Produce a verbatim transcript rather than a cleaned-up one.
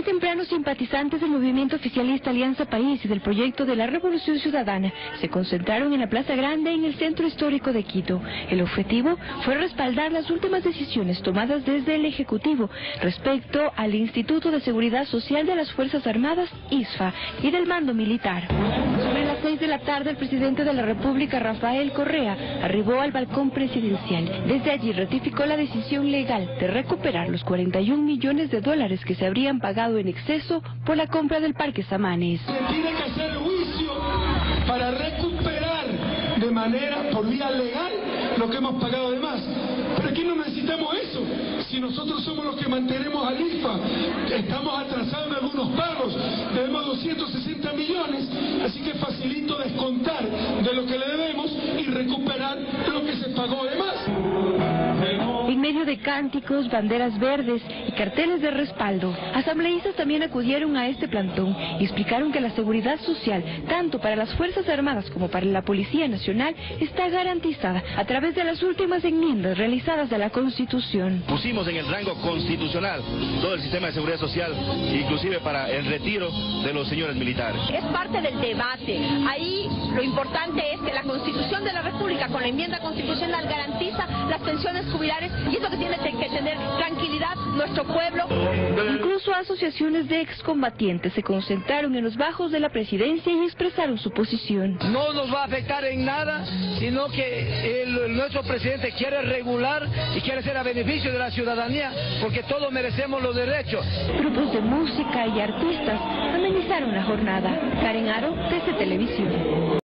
Muy temprano, simpatizantes del movimiento oficialista Alianza País y del proyecto de la Revolución Ciudadana se concentraron en la Plaza Grande en el centro histórico de Quito. El objetivo fue respaldar las últimas decisiones tomadas desde el Ejecutivo respecto al Instituto de Seguridad Social de las Fuerzas Armadas, I S F A, y del mando militar. Sobre las seis de la tarde, el presidente de la República, Rafael Correa, arribó al balcón presidencial. Desde allí ratificó la decisión legal de recuperar los cuarenta y un millones de dólares que se habrían pagado en exceso por la compra del Parque Samanes. Se tiene que hacer juicio para recuperar de manera, por vía legal, lo que hemos pagado de más. Pero aquí no necesitamos eso. Si nosotros somos los que mantenemos al I S F A, estamos atrasados en algunos pagos, debemos doscientos sesenta millones, así que facilito descontar de lo que le debemos y recuperar lo que se pagó de más. En medio de cánticos, banderas verdes y carteles de respaldo, asambleístas también acudieron a este plantón y explicaron que la seguridad social, tanto para las Fuerzas Armadas como para la Policía Nacional, está garantizada a través de las últimas enmiendas realizadas de la Constitución. Pusimos en el rango constitucional todo el sistema de seguridad social, inclusive para el retiro de los señores militares. Es parte del debate. Ahí lo importante es que la Constitución de la República, con la enmienda constitucional, garantiza las pensiones jubilares, y es lo que tiene que tener tranquilidad nuestro pueblo. Incluso asociaciones de excombatientes se concentraron en los bajos de la presidencia y expresaron su posición. No nos va a afectar en nada, sino que el, nuestro presidente quiere regular y quiere ser a beneficio de la ciudadanía, porque todos merecemos los derechos. Grupos de música y artistas amenizaron la jornada. Karen Aro, T C Televisión.